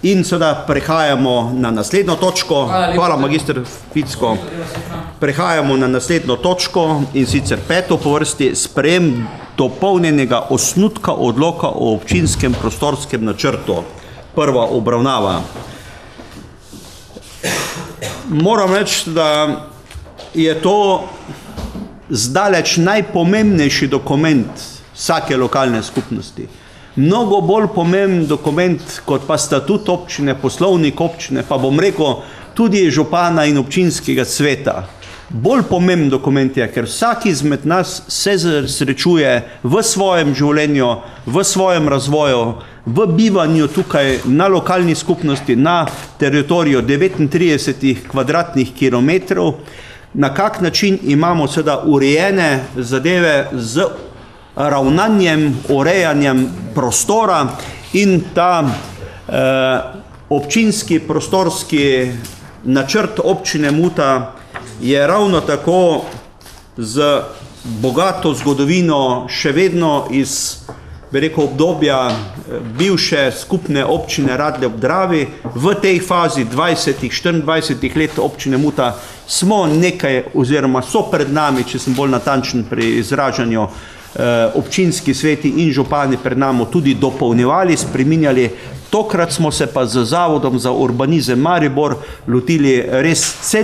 In seveda prehajamo na naslednjo točko. Hvala, magister Ficko. Prehajamo na naslednjo točko in sicer 5. po vrsti sprejem dopolnjenega osnutka odloka o občinskem prostorskem načrtu. Prva obravnava. Moram reči, da je to zdaleč najpomembnejši dokument vsake lokalne skupnosti. Mnogo bolj pomemben dokument kot pa statut občine, poslovnik občine, pa bom rekel tudi župana in občinskega sveta. Bolj pomemben dokument je, ker vsak izmed nas se srečuje v svojem življenju, v svojem razvoju, v bivanju tukaj na lokalni skupnosti, na teritoriju 39 kvadratnih kilometrov, na kak način imamo seveda urejene zadeve z ravnanjem, urejanjem prostora in ta občinski prostorski načrt občine Muta je ravno tako z bogato zgodovino še vedno iz, bi rekel, obdobja bivše skupne občine Radlje ob Dravi. V tej fazi 20-24 let občine Muta smo nekaj, oziroma so pred nami, če sem bolj natančen pri izražanju, občinski sveti in župani pred nami tudi dopolnjevali, spreminjali. Tokrat smo se pa z Zavodom za urbanizem Maribor lotili res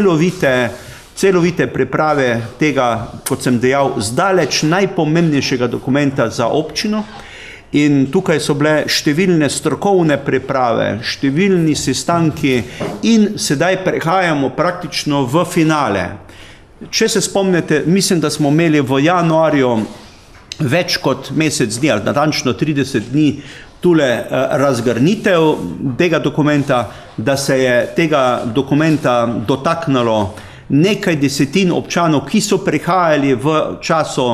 celovite priprave tega, kot sem dejal, zdaleč najpomembnejšega dokumenta za občino. In tukaj so bile številne strokovne priprave, številni sestanki in sedaj prehajamo praktično v finale. Če se spomnite, mislim, da smo imeli v januarju več kot mesec dni, ali natančno 30 dni, tule razgrnitev tega dokumenta, da se je tega dokumenta dotaknilo nekaj desetin občanov, ki so prihajali v času,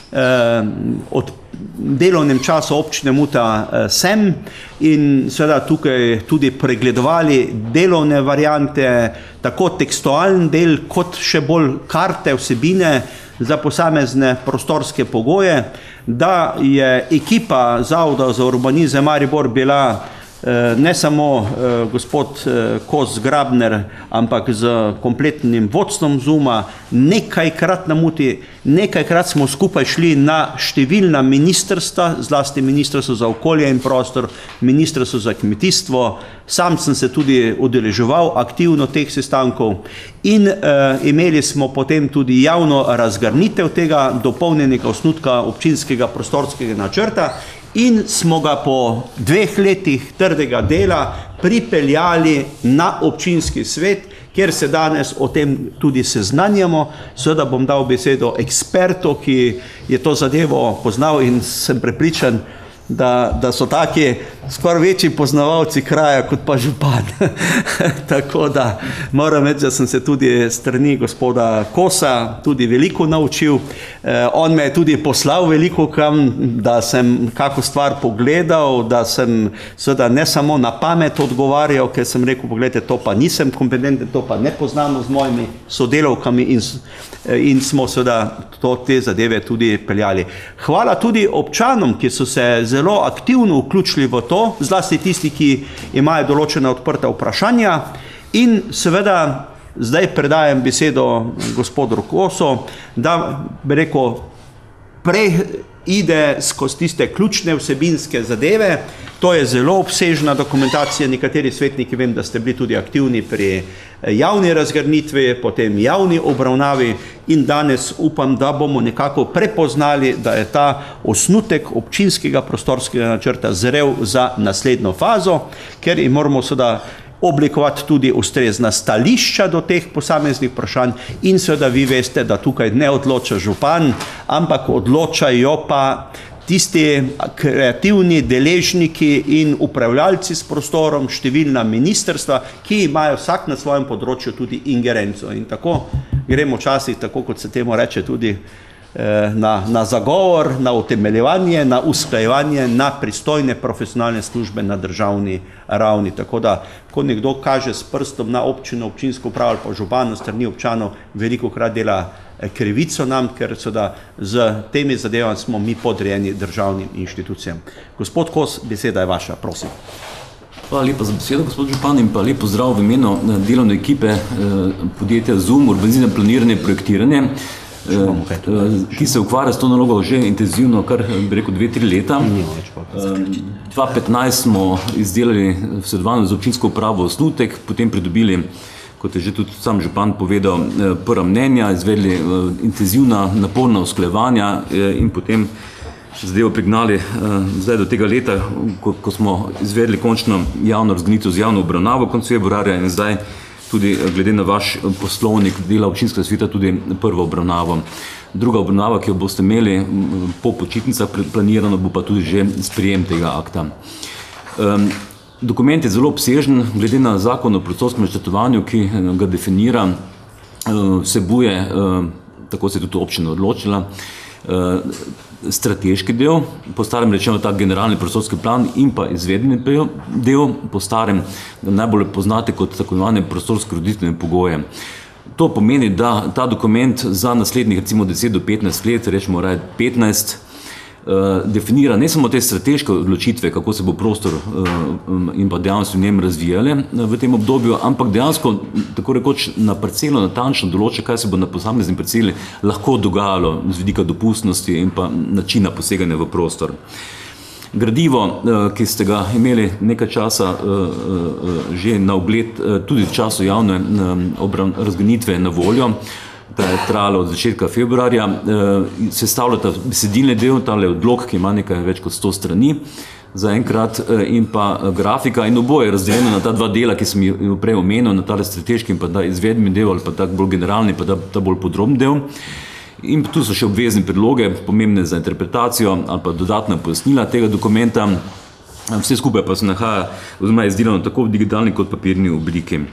od delovnem času občine Muta sem in seveda tukaj tudi pregledovali delovne variante, tako tekstualen del, kot še bolj karte, vsebine za posamezne prostorske pogoje, da je ekipa Zavoda za urbanizem Maribor bila ne samo gospod Kos Grabner, ampak z kompletnim vodstvom ZUM-a nekajkrat na Muti, nekajkrat smo skupaj šli na številna ministrstva, zlasti Ministrstvo za okolje in prostor, Ministrstvo za kmetijstvo. Sam sem se tudi udeleževal aktivno teh sestankov in imeli smo potem tudi javno razgrnitev tega dopolnjenega osnutka občinskega prostorskega načrta in smo ga po 2 letih trdega dela pripeljali na občinski svet, kjer se danes o tem tudi seznanjamo. Seveda bom dal besedo ekspertu, ki je to zadevo poznal in sem prepričan, da so taki skoraj večji poznavalci kraja kot pa župan. Tako da moram reči, da sem se tudi strani gospoda Kosa tudi veliko naučil. On me je tudi poslal veliko kam, da sem kako stvar pogledal, da sem seveda ne samo na pamet odgovarjal, ker sem rekel, pogledajte, to pa nisem kompetenten, to pa ne poznamo z mojimi sodelavkami in smo seveda te zadeve tudi peljali. Hvala tudi občanom, ki so se zelo aktivno vključili v to, zlasti tisti, ki imajo določena odprta vprašanja. In seveda zdaj predajam besedo gospodu Kosu, da bi rekel, ide skozi tiste ključne vsebinske zadeve. To je zelo obsežna dokumentacija, nekateri svetniki vem, da ste bili tudi aktivni pri javni razgrnitvi, potem javni obravnavi in danes upam, da bomo nekako prepoznali, da je ta osnutek občinskega prostorskega načrta zrel za naslednjo fazo, ker moramo seveda oblikovati tudi ustrezna stališča do teh posameznih vprašanj in seveda vi veste, da tukaj ne odloča župan, ampak odločajo pa tisti kreativni deležniki in upravljalci s prostorom, številna ministrstva, ki imajo vsak na svojem področju tudi ingerenco. In tako gremo včasih, tako kot se temu reče, tudi na zagovor, na utemeljevanje, na usklajevanje, na pristojne profesionalne službe na državni ravni. Tako da, ko nekdo kaže s prstom na občino, občinsko upravo ali pa župana strani občanov, velikokrat dela krivico nam, ker seveda z temi zadevami smo mi podrejeni državnim inštitucijam. Gospod Kos, beseda je vaša, prosim. Hvala lepa za besedo, gospod župan, in pa lep pozdrav v imenu delovne ekipe podjetja Zoom, urbanizem, planiranje, projektiranje, ki se ukvarja s to nalogo že intenzivno, kar bi rekel 2-3 leta. 2015 smo izdelali v sodelovanju z občinsko upravo osnutek, potem pridobili, kot je že tudi sam župan povedal, prva mnenja, izvedli intenzivna, naporna usklajevanja in potem zadevo prignali zdaj do tega leta, ko smo izvedli končno javno razgrnitev z javno obravnavo konec februarja in zdaj tudi glede na vaš poslovnik dela občinskega sveta tudi prvo obravnavo. Druga obravnava, ki jo boste imeli po počitnicah planirano, bo pa tudi že sprejem tega akta. Dokument je zelo obsežen, glede na zakon o prostorskem načrtovanju, ki ga definira, vsebuje, tako se je tudi občina odločila, strateški del, po starem rečeno ta generalni prostorski plan in pa izvedbeni del, po starem najbolj poznate kot tako imenovane prostorske ureditvene pogoje. To pomeni, da ta dokument za naslednjih recimo 10 do 15 let, rečemo raje 15, definira ne samo te strateške odločitve, kako se bo prostor in pa dejavnosti v njem razvijale v tem obdobju, ampak dejansko tako rekoč na parcelo natančno določa, kaj se bo na posamezni parceli lahko dogajalo z vidika dopustnosti in pa načina poseganja v prostor. Gradivo, ki ste ga imeli nekaj časa že na ogled, tudi v času javne razgrnitve na voljo, ta je trajala od začetka februarja, sestavljata besedilni del, tale odlok, ki ima nekaj več kot 100 strani zaenkrat, in pa grafika, in oboje je razdeljeno na ta dva dela, ki sem jo prej omenil, na tale strateški in pa ta izvedbeni del ali pa tak bolj generalni, pa ta bolj podrobni del. In tu so še obvezni predloge, pomembne za interpretacijo ali pa dodatna pojasnila tega dokumenta. Vse skupaj pa se nahaja, oziroma je izdelano tako v digitalni kot papirni obliki.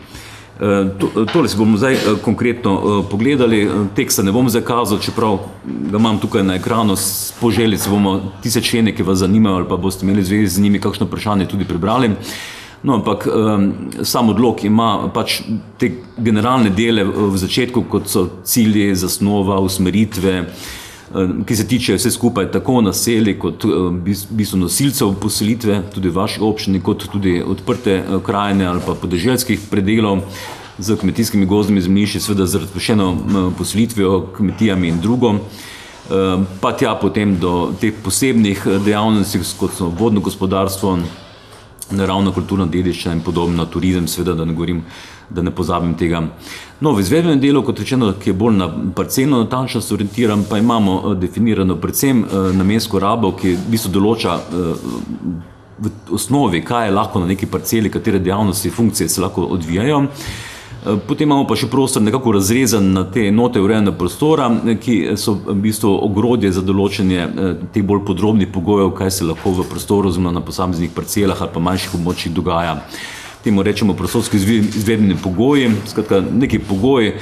Tole si bomo zdaj konkretno pogledali, teksta ne bom zdaj kazal, čeprav ga imam tukaj na ekranu, po želji se bomo tiste člene, ki vas zanimajo ali pa boste imeli zvezi z njimi kakšno vprašanje, tudi prebrali. No, ampak sam odlok ima pač te generalne dele v začetku, kot so cilji, zasnova, usmeritve, ki se tiče vse skupaj tako naselij kot bistvo nosilcev poselitve, tudi v vaši občini, kot tudi odprte krajine ali pa podeželskih predelov z kmetijskimi gozdnimi zemljišči, seveda z razpršeno poselitvijo, kmetijami in drugo, pa tja potem do teh posebnih dejavnosti, kot so vodno gospodarstvo, naravna kulturna dediščina in podobno, turizem, seveda, da ne govorim, da ne pozabim tega. No, v izvedbenem delu, kot rečeno, ki je bolj na parcelno natančnost orientiran, pa imamo definirano predvsem namensko rabo, ki v bistvu določa v osnovi, kaj je lahko na neki parceli, katere dejavnosti, funkcije se lahko odvijajo. Potem imamo pa še prostor nekako razrezan na te enote urejanja prostora, ki so v bistvu ogrodje za določenje teh bolj podrobnih pogojev, kaj se lahko v prostoru oziroma na posameznih parcelah ali pa manjših območjih dogaja. Temu rečemo prostorski izvedbeni pogoji, skratka neki pogoji,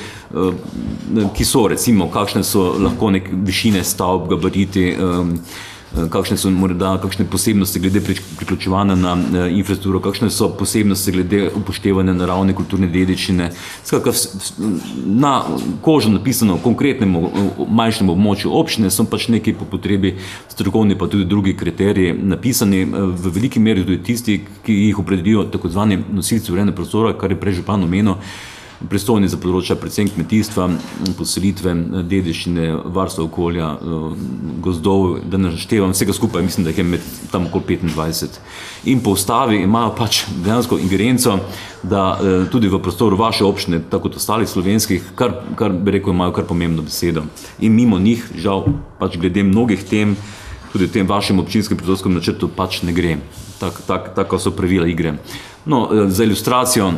ki so recimo, kakšne so lahko neke višine stavb, gabariti, kakšne so morda kakšne posebnosti glede priključevanja na infrastrukturo, kakšne so posebnosti glede upoštevanja naravne kulturne dediščine. Skratka, na kožo napisano konkretnemu manjšemu območju občine so pač neki po potrebi strokovni pa tudi drugi kriteriji napisani, v veliki meri tudi tisti, ki jih opredelijo tako zvani nosilci urejanja prostora, kar je prej župan omenil, pristojni za področja predvsem kmetijstva, poselitve, dediščine, varstva okolja, gozdov, da ne naštevam vsega skupaj, mislim, da jih je med tam okoli 25. In po ustavi imajo pač dejansko ingerenco, da tudi v prostoru vaše občine, tako kot ostalih slovenskih, kar bi rekel, imajo kar pomembno besedo. In mimo njih, žal, pač glede mnogih tem, tudi v tem vašem občinskem prostorskem načrtu pač ne gre. Tako so pravila igre. No, za ilustracijo,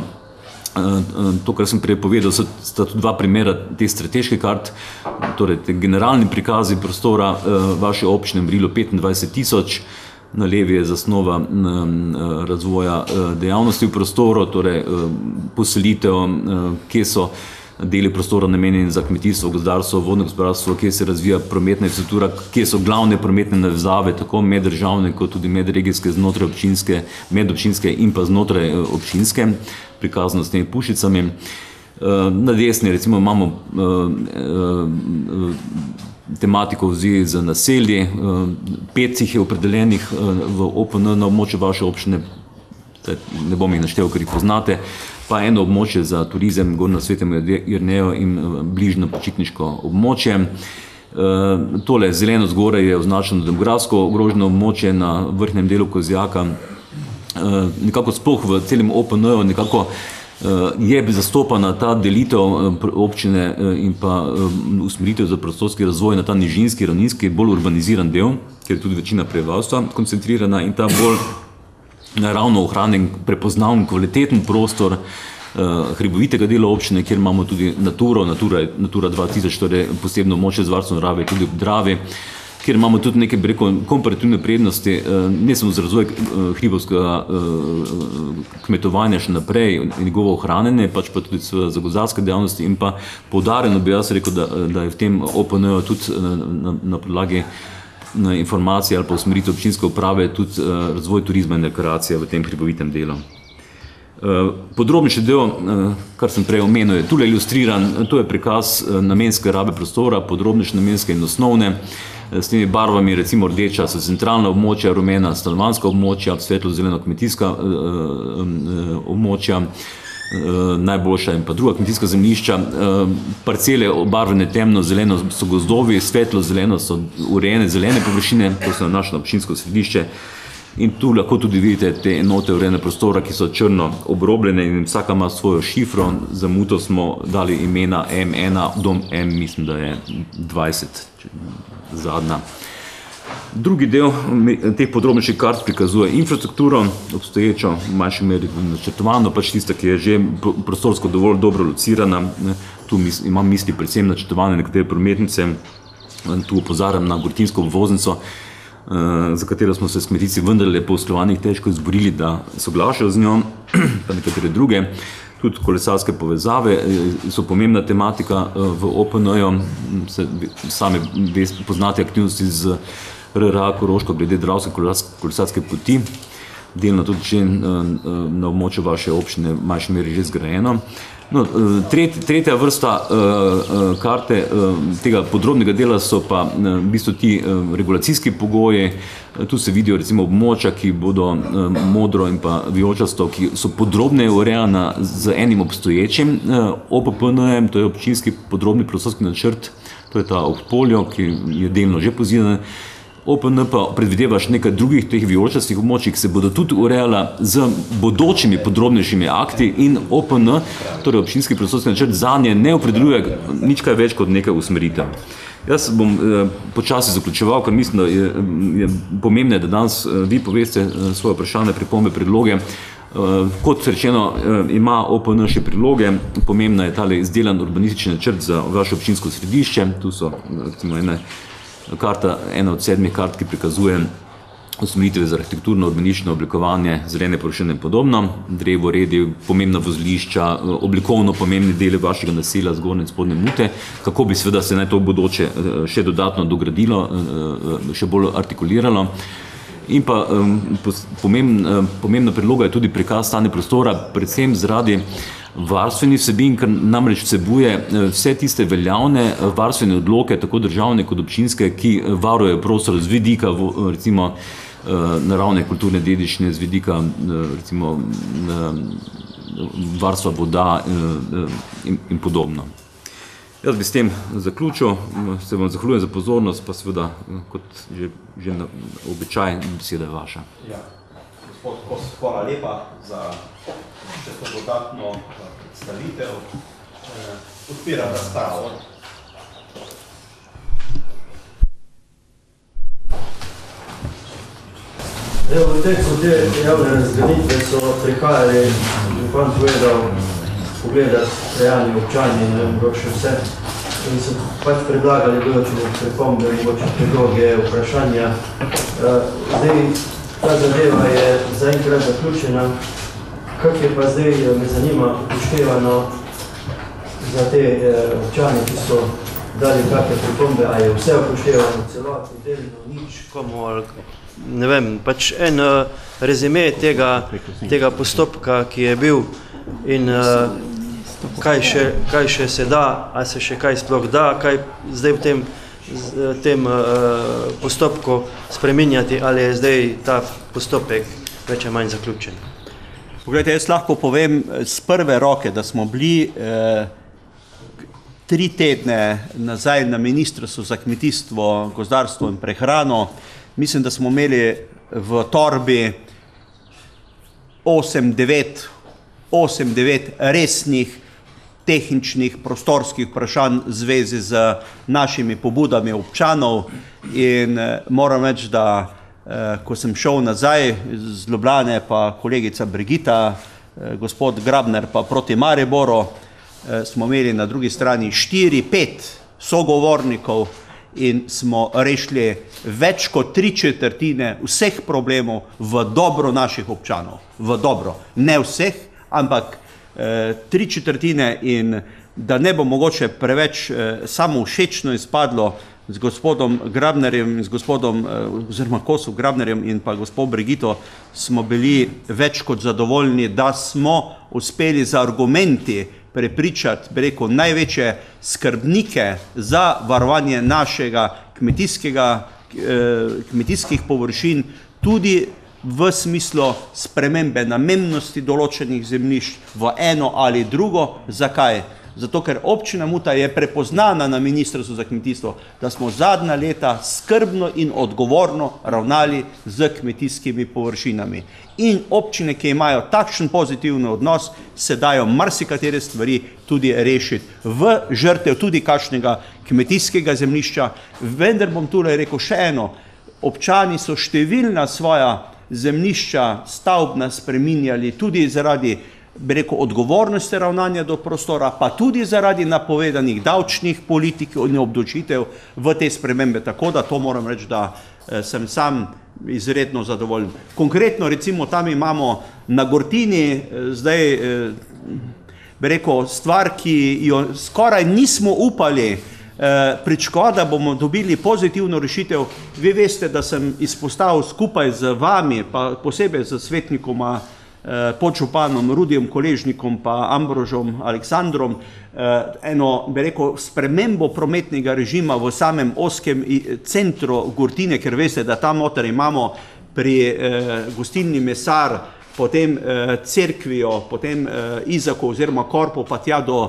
to, kar sem prej povedal, sta tudi dva primera teh strateških kart, torej te generalni prikazi prostora vaše občine v merilu 25.000, na levi je zasnova razvoja dejavnosti v prostoru, torej poselitev, kje so deli prostora namenjeni za kmetijstvo, gozdarstvo, vodno gospodarstvo, kje se razvija prometna infrastruktura, kje so glavne prometne navezave, tako meddržavne kot tudi medregijske, znotraj občinske, medobčinske in pa znotraj občinske, prikazano s temi puščicami. Na desni recimo imamo tematiko v zvezi z naselji, 5 jih je opredeljenih v OPN na območju vaše občine, ne bom jih naštel, ker jih poznate, pa eno območje za turizem, Gornjo Svetemu Jerneju in bližnjo počitniško območje. Tole zeleno zgoraj je označeno demografsko ogroženo območje na vrhnjem delu Kozjaka. Nekako sploh v celem OPN-ju nekako je zastopana ta delitev občine in pa usmeritev za prostorski razvoj na ta nižinski, ravninski, bolj urbaniziran del, kjer je tudi večina prebivalstva koncentrirana in ta bolj naravno ohranjen, prepoznaven, kvaliteten prostor hribovitega dela občine, kjer imamo tudi Natura 2000, torej posebno območje z varstvom narave tudi ob Dravi, kjer imamo tudi neke komparativne prednosti, ne samo za razvoj hribovskega kmetovanja še naprej in njegovo ohranjanje, pač pa tudi za gozdarske dejavnosti in pa poudarjeno bi jaz rekel, da je v tem OPN-ju tudi na podlagi informacije ali pa usmeritev občinske uprave tudi razvoj turizma in rekreacije v tem hribovitem delu. Podrobnejši del, kar sem prej omenil, je tule ilustriran, to je prikaz namenske rabe prostora, podrobnejše namenske in osnovne, s temi barvami, recimo rdeča so centralna območja, rumena stanovanjska območja, svetlo-zeleno kmetijska območja, najboljša in pa druga kmetijska zemljišča, parcele obarvane temno-zeleno so gozdovi, svetlo-zeleno so urejene zelene površine, to so naše občinsko središče. In tu lahko tudi vidite te enote urejene prostora, ki so črno obrobljene in vsaka ima svojo šifro. Za muto smo dali imena M1, dom M, mislim, da je 20, zadnja. Drugi del teh podrobnejših kart prikazuje infrastrukturo, obstoječo, v manjši meri načrtovano, pač tista, ki je že prostorsko dovolj dobro locirana. Tu imam misli predvsem načrtovane nekatere prometnice, tu opozarjam na Gortinsko obvoznico, za katero smo se s kmetici vendarle po usklajevanjih težko izborili, da soglašajo z njo, pa nekatere druge. Tudi kolesarske povezave so pomembna tematika v OPN-ju, sami poznate aktivnosti z RRA Koroško glede dravske kolesarske poti, delno tudi na območju vaše občine v manjši meri že zgrajeno. No, tretja vrsta karte tega podrobnega dela so pa v bistvu ti regulacijski pogoji. Tu se vidijo recimo območja, ki bodo modro in pa vijoličasto, ki so podrobneje urejana z enim obstoječim OPPN-jem, to je občinski podrobni prostorski načrt, to je ta ob polju, ki je delno že pozidan. OPN pa predvideva še nekaj drugih teh vijoličastih območij, ki se bodo tudi urejala z bodočimi podrobnejšimi akti in OPN, torej občinski prostorski načrt, zanje ne opredeljuje nič kaj več kot nekaj usmeritev. Jaz bom počasi zaključeval, ker mislim, da je pomembno, da danes vi poveste svoje vprašanje, pripombe, predloge. Kot rečeno, ima OPN še predloge, pomembna je tale izdelan urbanistični načrt za vaše občinsko središče, tu so recimo ena od 7 kart, ki prikazuje usmeritve za arhitekturno, urbanistično oblikovanje, zelene površine in podobno, drevo, redi, pomembna vozlišča, oblikovno pomembni dele vašega naselja, zgornje in spodnje Mute, kako bi seveda se naj to v bodoče še dodatno dogradilo, še bolj artikuliralo. In pa pomembna predloga je tudi prikaz stanja prostora, predvsem zaradi varstvenih vsebin, ker namreč vsebuje vse tiste veljavne varstvene odloke, tako državne kot občinske, ki varujejo prostor z vidika recimo naravne kulturne dediščine, z vidika recimo varstva voda in podobno. Jaz bi s tem zaključil, se vam zahvaljujem za pozornost, pa seveda, kot že na običaj, beseda je vaša. Ja, gospod Kos, hvala lepa za še to dodatno predstavitev. Odpiram razpravo. V teku te javne razgraditve so prihajali, župan povedal, pogledati realni občani in mogoče vse. In so pač predlagali določene pripombe, mogoče predloge, vprašanja. Zdaj, ta zadeva je zaenkrat zaključena. Kak je pa zdaj, me zanima, upoštevano za te občani, ki so dali kakve pripombe, a je vse upoštevano, celotno, delno, nič, komu ali ne vem, pač en rezime tega postopka, ki je bil in kaj še se da, a se še kaj sploh da, kaj zdaj v tem postopku spreminjati, ali je zdaj ta postopek več ali manj zaključen. Poglejte, jaz lahko povem z prve roke, da smo bili 3 tedne nazaj na Ministrstvu za kmetijstvo, gozdarstvo in prehrano. Mislim, da smo imeli v torbi 8-9 resnih tehničnih prostorskih vprašanj v zvezi z našimi pobudami občanov in moram reči, da ko sem šel nazaj z Ljubljane, pa kolegica Brigita, gospod Grabner pa proti Mariboru, smo imeli na drugi strani 4-5 sogovornikov in smo rešili več kot 3/4 vseh problemov v dobro naših občanov. V dobro. Ne vseh, ampak 3/4 in da ne bo mogoče preveč samo všečno izpadlo z gospodom Grabnerjem in z gospodom, oziroma Kosu Grabnerjem in pa gospod Brigito, smo bili več kot zadovoljni, da smo uspeli z argumenti prepričati, bi rekel, največje skrbnike za varovanje našega kmetijskih površin, tudi v smislu spremembe namennosti določenih zemljišč v eno ali drugo. Zakaj? Zato, ker občina Muta je prepoznana na Ministrstvu za kmetijstvo, da smo zadnja leta skrbno in odgovorno ravnali z kmetijskimi površinami. In občine, ki imajo takšen pozitiven odnos, se dajo marsikatere stvari tudi rešiti v žrtev tudi kakšnega kmetijskega zemljišča. Vendar bom tule rekel še eno, občani so številna svoja zemljišča stavbna spreminjali tudi zaradi, bi rekel, odgovornosti ravnanja do prostora, pa tudi zaradi napovedanih davčnih politik in obdavčitev v te spremembe. Tako da to moram reči, da sem sam izredno zadovoljen. Konkretno recimo tam imamo na Gortini zdaj, bi rekel, stvar, ki jo skoraj nismo upali pričakovati, da bomo dobili pozitivno rešitev. Vi veste, da sem izpostavil skupaj z vami, pa posebej z svetnikoma, podžupanom Rudijem Koležnikom pa Ambrožom Aleksandrom, eno, bi rekel, spremembo prometnega režima v samem oskem centru Gortine, ker veste, da tam noter imamo pri gostilni Mesar, potem cerkvijo, potem Izako oziroma Korpo, pa tja do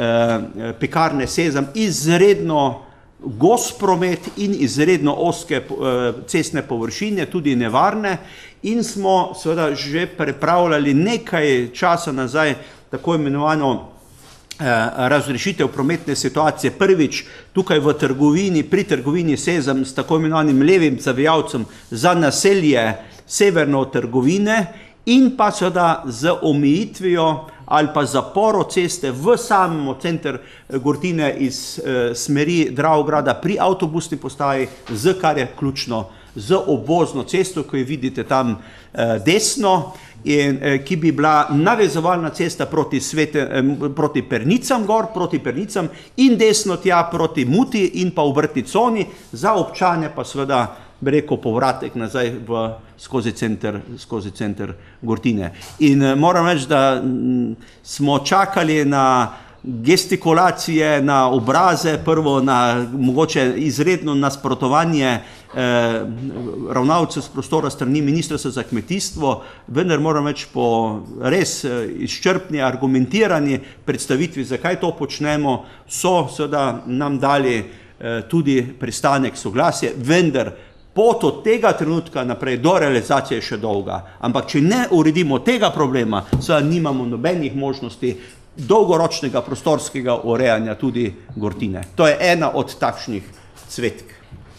pekarne Sezam, izredno gost promet in izredno ozke cestne površine, tudi nevarne, in smo seveda že pripravljali nekaj časa nazaj tako imenovano razrešitev prometne situacije. Prvič tukaj v trgovini, pri trgovini Sezam s tako imenovanim levim zavijalcem za naselje severno od trgovine in pa seveda z omejitvijo ali pa zaporo ceste v samem center Gortine iz smeri Dravograda pri avtobusni postaji, z kar je ključno, z obvozno cesto, ko jo vidite tam desno, in ki bi bila navezovalna cesta proti Pernicam gor, proti Pernicam in desno tja proti Muti in pa obrtni coni, za občane pa seveda, bi rekel, povratek nazaj skozi center Gortine. In moram reči, da smo čakali na gestikulacije, na obraze, prvo na mogoče izredno nasprotovanje ravnalcev z prostora strani Ministrstva za kmetijstvo, vendar moram reči po res izčrpni, argumentirani predstavitvi, zakaj to počnemo, so seveda nam dali tudi pristanek, soglasje, vendar pot od tega trenutka naprej do realizacije je še dolga. Ampak če ne uredimo tega problema, seveda nimamo nobenih možnosti dolgoročnega prostorskega urejanja tudi Gortine. To je ena od takšnih cvetk.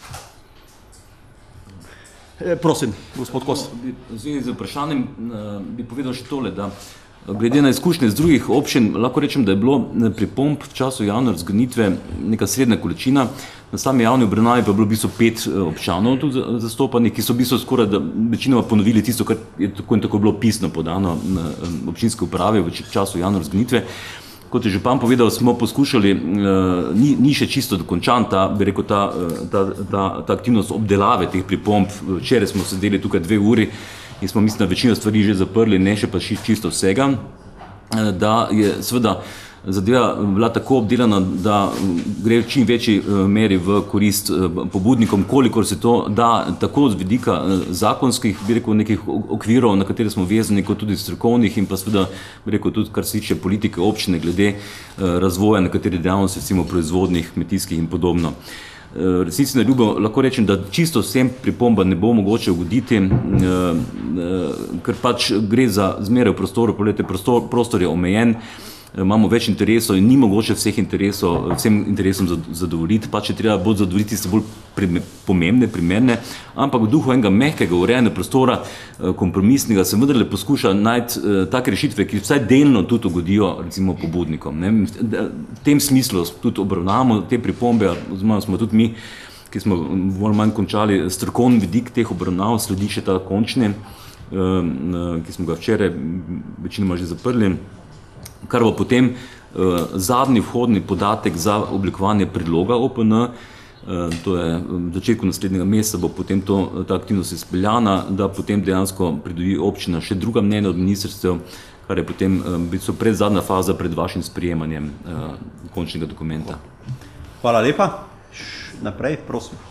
Prosim, gospod Kos. V zvezi z vprašanjem bi povedal še tole, da glede na izkušnje z drugih občin, lahko rečem, da je bilo pripomb v času javne razgrnitve neka srednja količina. Na sami javni obravnavi pa je bilo v bistvu 5 občanov tudi zastopanih, ki so v bistvu skoraj večinoma ponovili tisto, kar je tako in tako bilo pisno podano na občinske uprave v času javne razgrnitve. Kot je župan povedal, smo poskušali, ni še čisto dokončan ta aktivnost obdelave teh pripomb. Včeraj smo sedeli tukaj 2 uri in smo, mislim, večino stvari že zaprli, ne še pa čisto vsega, da je seveda zadeva bila tako obdelana, da gre v čim večji meri v korist pobudnikom, kolikor se to da tako z vidika zakonskih, bi rekel, nekih okvirov, na katere smo vezani, kot tudi strokovnih in pa seveda, bi rekel, tudi kar se tiče politike občine glede razvoja nekaterih dejavnosti, recimo proizvodnih, kmetijskih in podobno. Resnici na ljubo lahko rečem, da čisto vsem pripomba ne bo mogoče ugoditi, ker pač gre za zmeraj v prostoru, pogledajte, prostor je omejen, imamo več interesov in ni mogoče vsem interesom zadovoljiti, pač je treba bolj zadovoljiti se bolj pomembne, primerne, ampak v duhu enega mehkega, urejene prostora, kompromisnega, se vendarle poskuša najti take rešitve, ki vsaj delno tudi ugodijo recimo pobudnikom. V tem smislu tudi obravnavamo te pripombe, oziroma smo tudi mi, ki smo bolj manj končali strokovni vidik teh obravnav, sledi še ta končni, ki smo ga včeraj večinoma že zaprli, kar bo potem zadnji vhodni podatek za oblikovanje predloga OPN, to je v začetku naslednjega meseca bo potem ta aktivnost izpeljana, da potem dejansko pridobi občina še druga mnenja od ministrstev, kar je potem predzadnja faza pred vašim sprejemanjem končnega dokumenta. Hvala lepa. Naprej, prosim.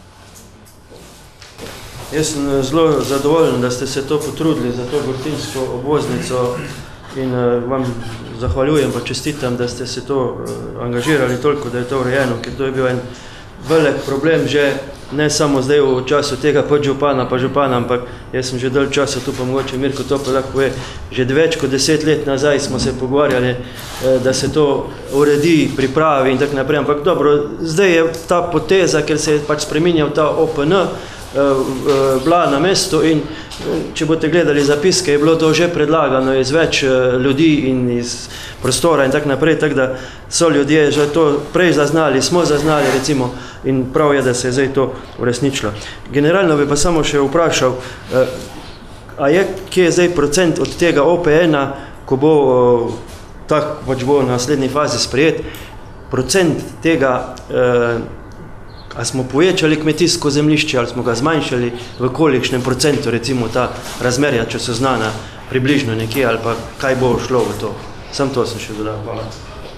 Jaz sem zelo zadovoljen, da ste se to potrudili za to Gortinsko obvoznico in vam zahvaljujem pa čestitam, da ste se to angažirali toliko, da je to urejeno, ker to je bil en velik problem že ne samo zdaj v času tega podžupana pa župana, ampak jaz sem že dalj časa tu, pa mogoče Mirko to pa lahko je, že več kot 10 let nazaj smo se pogovarjali, da se to uredi, pripravi in tako naprej, ampak dobro, zdaj je ta poteza, ker se je pač spreminjal ta OPN, bila na mestu in če boste gledali zapiske, je bilo to že predlagano iz več ljudi in iz prostora in tako naprej, tako da so ljudje že to prej zaznali, smo zaznali recimo in prav je, da se je zdaj to uresničilo. Generalno bi pa samo še vprašal, a je kje zdaj procent od tega OPN-a, ko bo tak pač bo na naslednji fazi sprejet, procent tega a smo povečali kmetijsko zemljišče, ali smo ga zmanjšali, v kolikšnem procentu, recimo ta razmerja, če so znana približno nekje, ali pa kaj bo šlo v to. Sam to sem še dodal. Hvala.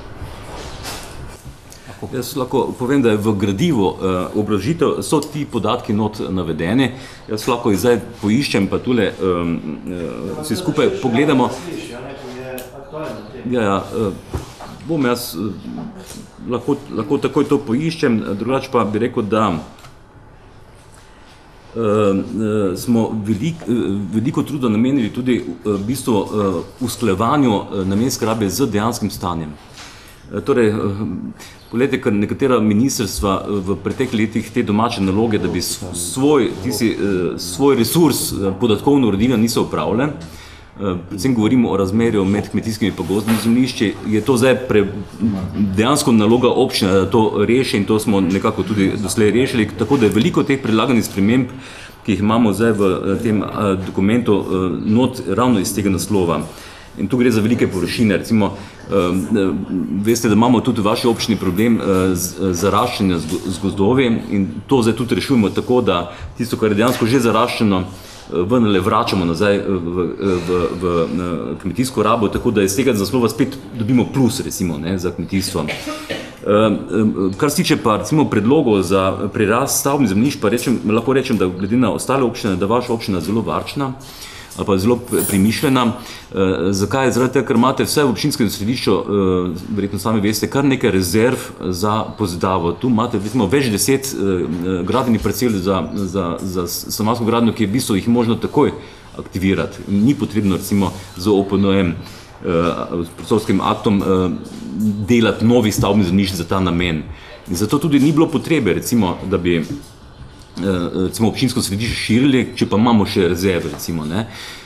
Jaz lahko povem, da je v gradivu obrazložitev, so ti podatki not navedeni. Jaz lahko jih zdaj poiščem, pa tule vsi skupaj pogledamo. Bom jaz lahko takoj to poiščem, drugače pa bi rekel, da smo veliko truda namenili tudi v bistvu usklajevanju namenske rabe z dejanskim stanjem. Torej, poglejte, ker nekatera ministrstva v preteklih letih te domače naloge, da bi svoj resurs podatkovno uredila, niso upravljali. Predvsem govorimo o razmerju med kmetijskimi pa gozdnimi zemljišči, je to zdaj dejansko naloga občine, da to reši in to smo nekako tudi doslej rešili, tako da je veliko teh predlaganih sprememb, ki jih imamo zdaj v tem dokumentu, not ravno iz tega naslova. In tu gre za velike površine, recimo, veste, da imamo tudi v vaši občini problem zaraščanja z gozdovi in to zdaj tudi rešujemo tako, da tisto, kar je dejansko že zaraščeno, vendarle vračamo nazaj v kmetijsko rabo, tako da iz tega naslova spet dobimo plus, recimo, za kmetijstvo. Kar se tiče pa recimo predlogov za prirast stavbnih zemljišč, pa lahko rečem, da glede na ostale občine, da vaša občina zelo varčna, ali pa zelo premišljena. Zakaj? Zaradi tega, ker imate vse v občinskem središču, verjetno sami veste, kar nekaj rezerv za pozidavo. Tu imate več 10 gradbenih parcel za stanovanjsko gradnjo, ki je v bistvu jih možno takoj aktivirati. Ni potrebno recimo z OPN-em, s prostorskim aktom delati novih stavbnih zemljišč za ta namen. In zato tudi ni bilo potrebe, recimo, da bi občinsko središče širili, če pa imamo še rezerve, recimo, ne.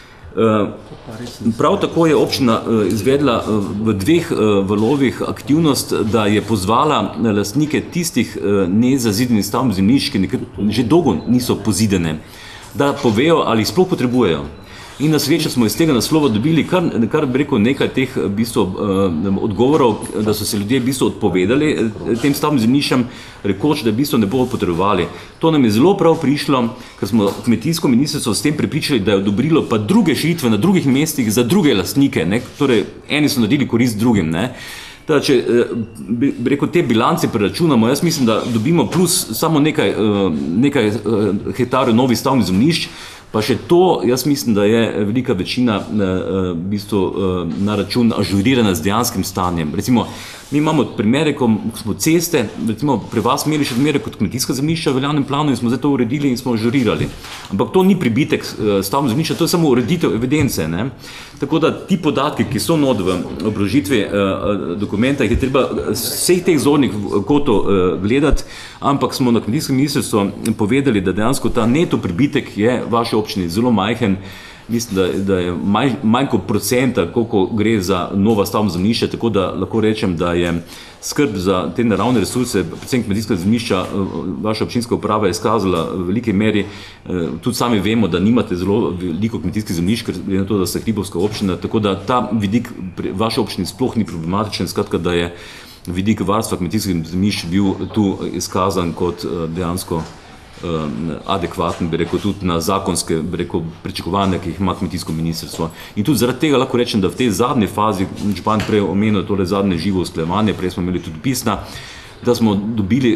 Prav tako je občina izvedla v 2 valovih aktivnost, da je pozvala lastnike tistih nezazidenih stavbnih zemljišč, ki že dolgo niso pozidane, da povejo, ali jih sploh potrebujejo. In na srečo smo iz tega naslova dobili kar bi rekel nekaj teh v bistvu odgovorov, da so se ljudje v bistvu odpovedali tem stavbnim zemljiščem, rekoč, da v bistvu ne bodo potrebovali. To nam je zelo prav prišlo, ker smo kmetijsko ministrstvo s tem prepričali, da je odobrilo pa druge širitve na drugih mestih za druge lastnike, ne? Torej eni so naredili korist drugim, ne? Da, če bi rekel, te bilance preračunamo, jaz mislim, da dobimo plus samo nekaj hektarjev novih stavbnih zemljišč, pa še to, jaz mislim, da je velika večina v bistvu na račun ažurirana z dejanskim stanjem. Recimo, mi imamo primere, ko smo ceste, recimo pri vas imeli še odmere kot kmetijska zemljišča v veljavnem planu in smo zdaj to uredili in smo ažurirali. Ampak to ni pribitek stavbnih zemljišča, to je samo ureditev evidence, ne? Tako da ti podatki, ki so not v obložitvi dokumenta, jih je treba vseh teh zornih kotov gledati, ampak smo na kmetijskem ministrstvu povedali, da dejansko ta neto pribitek je vaše občini zelo majhen. Mislim, da je manj kot procenta, koliko gre za nova stavbna zemljišča, tako da lahko rečem, da je skrb za te naravne resurse, predvsem kmetijska zemljišča, vaša občinska uprava je izkazala v veliki meri. Tudi sami vemo, da nimate zelo veliko kmetijskih zemljišč, ker je na to, da ste hribovska občina, tako da ta vidik vaše občine sploh ni problematičen, skratka, da je vidik varstva kmetijskih zemljišč bil tu izkazan kot dejansko adekvaten, bi rekel, tudi na zakonske, bi rekel, pričakovanja, ki jih ima kmetijsko ministrstvo. In tudi zaradi tega lahko rečem, da v tej zadnji fazi, župan prej omenil tole zadnje živo usklajevanje, prej smo imeli tudi pisna, da smo dobili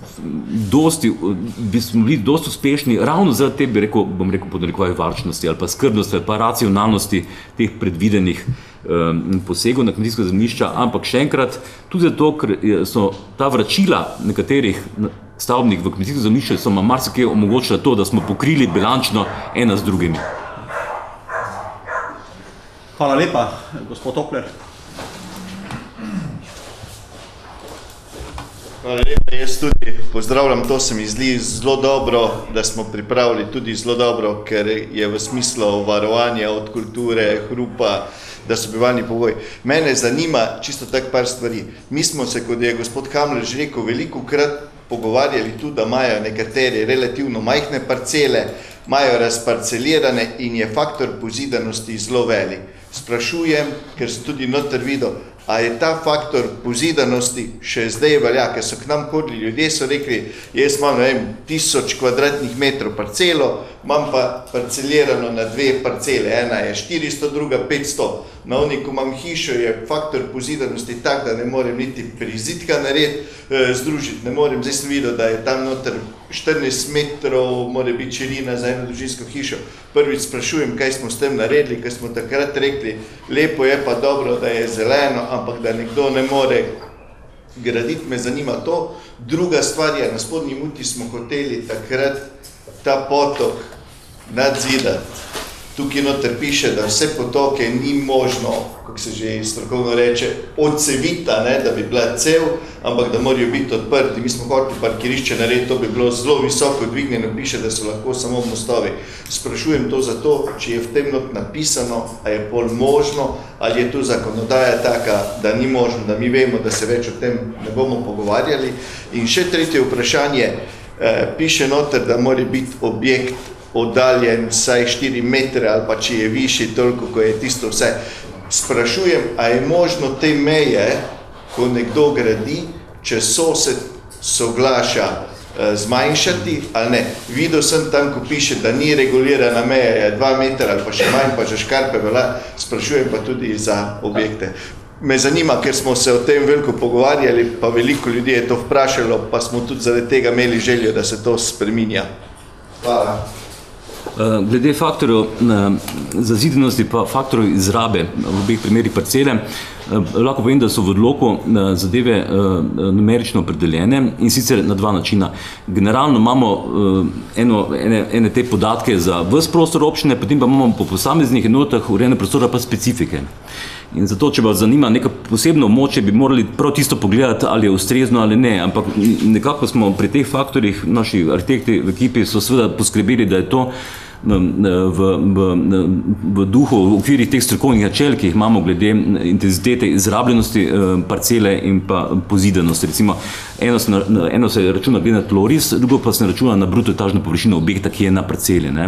bili dosti uspešni, ravno zaradi te, bom rekel, pod narekovaj varčnosti ali pa skrbnosti ali pa racionalnosti teh predvidenih posegov na kmetijska zemljišča, ampak še enkrat, tudi zato, ker so ta vračila nekaterih stavbnih v kmetijsko zemljišče so nam marsikaj omogočila to, da smo pokrili bilančno ena z drugimi. Hvala lepa, gospod Tokler. Hvala lepa, jaz tudi pozdravljam, to se mi zdi zelo dobro, da smo pripravili tudi zelo dobro, ker je v smislu varovanja od kulture, hrupa, da so bivalni pogoji. Mene zanima čisto tak par stvari. Mi smo se, kot je gospod Hamler že rekel, veliko krat pogovarjali tudi, da imajo nekateri relativno majhne parcele, imajo razparcelirane in je faktor pozidanosti zelo velik. Sprašujem, ker sem tudi noter videl, a je ta faktor pozidanosti še zdaj velja, ker so k nam hodili ljudje, so rekli, jaz imam, ne vem, 1000 kvadratnih metrov parcelo, imam pa parcelirano na 2 parcele, ena je 400, druga 500. Na oni, ko imam hišo, je faktor pozidanosti tak, da ne morem niti prizidka narediti, združiti, ne morem. Zdaj sem videl, da je tam noter 14 metrov, mora biti širina za eno družinsko hišo. Prvič sprašujem, kaj smo s tem naredili, ker smo takrat rekli, lepo je pa dobro, da je zeleno, ampak da nekdo ne more graditi, me zanima to. Druga stvar je, na Spodnji Muti smo hoteli takrat ta potok nadzidati. Tukaj noter piše, da vse potoke ni možno, kako se že strokovno reče, odsevita, ne, da bi bila cev, ampak da morajo biti odprti. Mi smo hoteli parkirišče narediti, to bi bilo zelo visoko dvignjeno, piše, da so lahko samo mostovi. Sprašujem to zato, če je v tem not napisano, a je pol možno, ali je tu zakonodaja taka, da ni možno, da mi vemo, da se več o tem ne bomo pogovarjali. In še tretje vprašanje, piše noter, da mora biti objekt oddaljen vsaj 4 metre ali pa če je višji toliko, ko je tisto vse. Sprašujem, a je možno te meje, ko nekdo gradi, če sosed soglaša zmanjšati ali ne. Videl sem tam, ko piše, da ni regulirana meja, je 2 metra ali pa še manj, pa že škarpe velja. Sprašujem pa tudi za objekte. Me zanima, ker smo se o tem veliko pogovarjali, pa veliko ljudi je to vprašalo, pa smo tudi zaradi tega imeli željo, da se to spreminja. Hvala. Glede faktorjev zazidanosti pa faktorjev izrabe v obeh primerih parcele, lahko povem, da so v odloku zadeve numerično opredeljene in sicer na 2 načina. Generalno imamo ene te podatke za ves prostor občine, potem pa imamo po posameznih enotah urejene prostora pa specifike. In zato, če vas zanima neka posebno območje, bi morali prav tisto pogledati, ali je ustrezno ali ne, ampak nekako smo pri teh faktorjih, naši arhitekti v ekipi so seveda poskrbeli, da je to v duhu, v okvirih teh strokovnih načel, ki jih imamo glede intenzitete izrabljenosti parcele in pa pozidanosti. Recimo, eno se računa glede na tloris, drugo pa se računa na bruto etažno površino objekta, ki je na parceli, ne.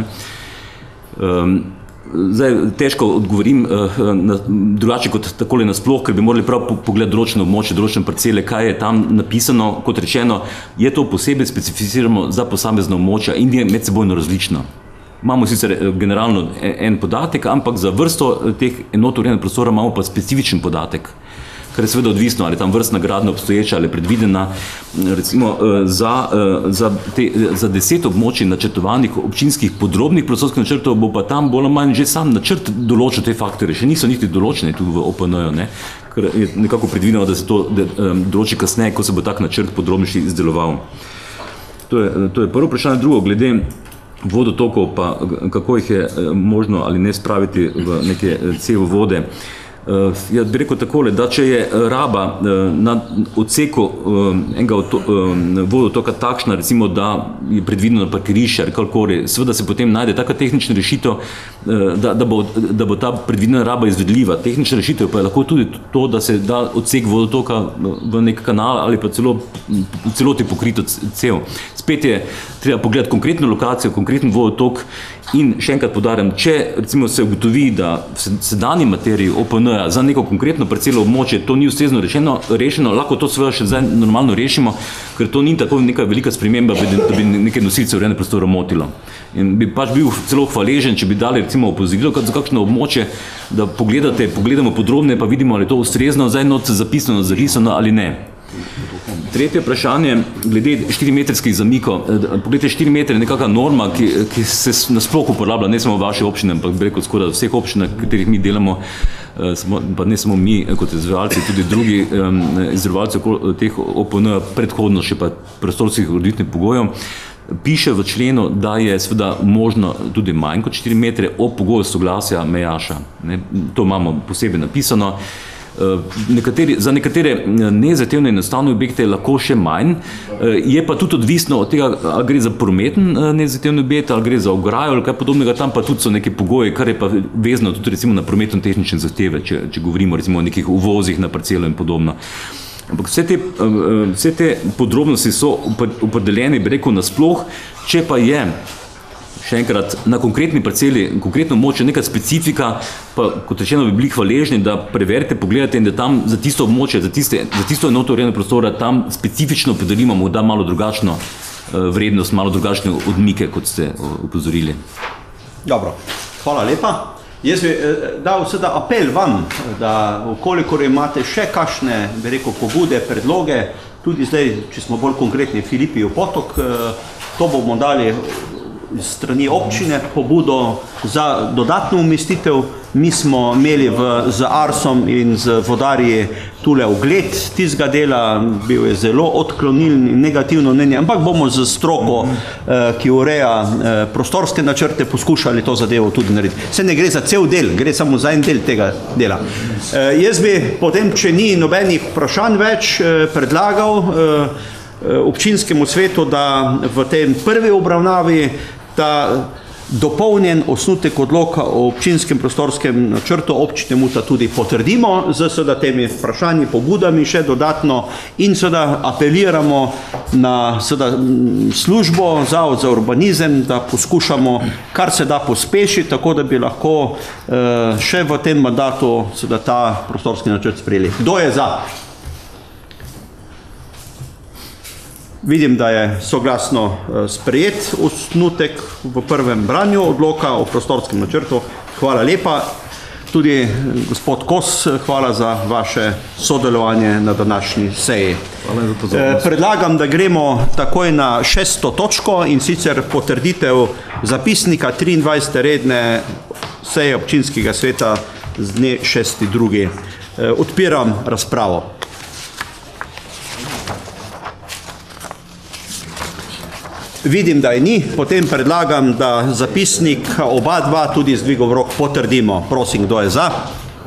Zdaj, težko odgovorim drugače kot takole nasploh, ker bi morali prav pogledati določeno območje, določene parcele, kaj je tam napisano. Kot rečeno, je to posebej specificiramo za posamezno območje in je medsebojno različno. Imamo sicer generalno en podatek, ampak za vrsto teh enot urejenega prostora imamo pa specifičen podatek. kar je seveda odvisno, ali tam vrstna gradnja obstoječa ali predvidena. Recimo za 10 območij načrtovanih občinskih podrobnih prostorskih načrtov bo pa tam bolj ali manj že sam načrt določil te faktore, še niso niti določene tu v OPN-ju, ne? Ker je nekako predvideno, da se to določi kasneje, ko se bo tak načrt podrobnejši izdeloval. To je prvo vprašanje. Drugo, glede vodotokov, pa kako jih je možno ali ne spraviti v neke cevovode. Jaz bi rekel takole, da če je raba na odseku enega vodotoka takšna, recimo, da je predvideno parkirišče ali karkoli, seveda se potem najde taka tehnična rešitev, da bo ta predvidena raba izvedljiva. Tehnična rešitev pa je lahko tudi to, da se da odsek vodotoka v nek kanal ali pa celo v celoti pokrito cev. Spet je treba pogledati konkretno lokacijo, konkreten vodotok in še enkrat poudarjam, če recimo se ugotovi, da v sedanji materiji OPN-ja za neko konkretno parcelo območje to ni ustrezno rešeno, lahko to seveda še zdaj normalno rešimo, ker to ni tako neka velika sprememba, da bi neke nosilce urejene prostora motilo. In bi pač bil celo hvaležen, če bi dali recimo opozorilo za kakšno območje, da pogledamo podrobneje, pa vidimo, ali je to ustrezno zdaj not zapisano, zarisano ali ne. Tretje vprašanje, glede 4-metrskih zamikov. Poglejte, 4 metre je nekakva norma, ki se nasploh uporablja, ne samo v vaši občini, ampak bi rekel skoraj vseh občinah, v katerih mi delamo, pa ne samo mi kot izvajalci, tudi drugi izvajalci teh OPN, predhodno še pa prostorskih ureditvenih pogojev. Piše v členu, da je seveda možno tudi manj kot 4 metre ob pogoju soglasja mejaša. To imamo posebej napisano. Za nekatere nezahtevne enostavne objekte je lahko še manj, je pa tudi odvisno od tega, ali gre za prometen nezahtevni objekt, ali gre za ograjo ali kaj podobnega, tam pa tudi so neke pogoje, kar je pa vezano tudi recimo na prometno-tehnične zahteve, če govorimo recimo o nekih uvozih na parcelo in podobno. Ampak vse te podrobnosti so opredeljene, bi rekel, nasploh, če pa je še enkrat, na konkretni parceli, konkretno območje, neka specifika, pa kot rečeno bi bili hvaležni, da preverite, pogledate in da tam za tisto območje, za tisto enoto urejene prostora, tam specifično opredelimo morda malo drugačno vrednost, malo drugačne odmike, kot ste upozorili. Dobro, hvala lepa. Jaz bi dal seveda apel vam, da kolikor imate še kakšne, bi rekel, pobude, predloge, tudi zdaj, če smo bolj konkretni, Filipijev potok, to bomo dali iz strani občine pobudo za dodatno umestitev. Mi smo imeli z Arsom in z vodarji tule ogled tistega dela, bil je zelo odklonilen in negativno mnenje, ampak bomo z stroko, ki ureja prostorske načrte, poskušali to zadevo tudi narediti. Se ne gre za cel del, gre samo za en del tega dela. Jaz bi potem, če ni nobenih vprašanj več, predlagal občinskemu svetu, da v tem prvi obravnavi ta dopolnjen osnutek odloka o občinskem prostorskem načrtu občine Muta tudi potrdimo z seveda temi vprašanji, pobudami še dodatno in seveda apeliramo na seveda službo, Zavod za urbanizem, da poskušamo kar se da pospešiti, tako da bi lahko še v tem mandatu seveda ta prostorski načrt sprejeli. Kdo je za? Vidim, da je soglasno sprejet osnutek v prvem branju odloka o prostorskem načrtu. Hvala lepa. Tudi gospod Kos, hvala za vaše sodelovanje na današnji seji. Predlagam, da gremo takoj na 6. točko in sicer potrditev zapisnika 23. redne seje občinskega sveta z dne 6.2. Odpiram razpravo. Vidim, da je ni, potem predlagam, da zapisnik oba dva tudi z dvigom rok potrdimo. Prosim, kdo je za.